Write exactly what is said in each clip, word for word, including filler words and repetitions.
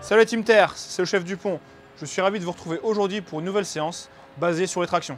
Salut Team Terre, c'est le chef Dupont. Je suis ravi de vous retrouver aujourd'hui pour une nouvelle séance basée sur les tractions.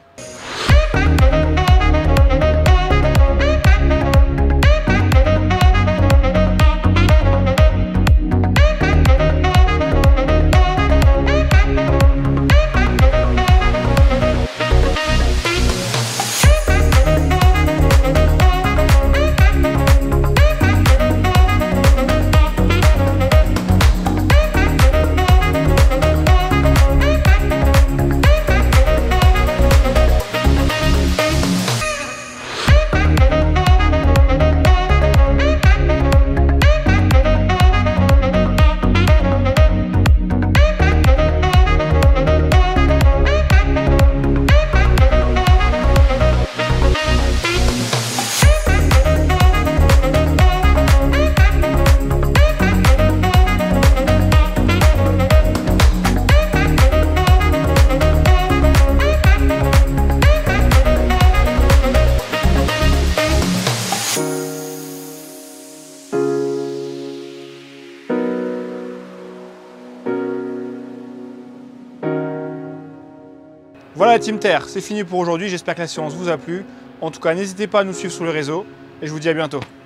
Voilà Team Terre, c'est fini pour aujourd'hui, j'espère que la séance vous a plu. En tout cas, n'hésitez pas à nous suivre sur les réseaux et je vous dis à bientôt.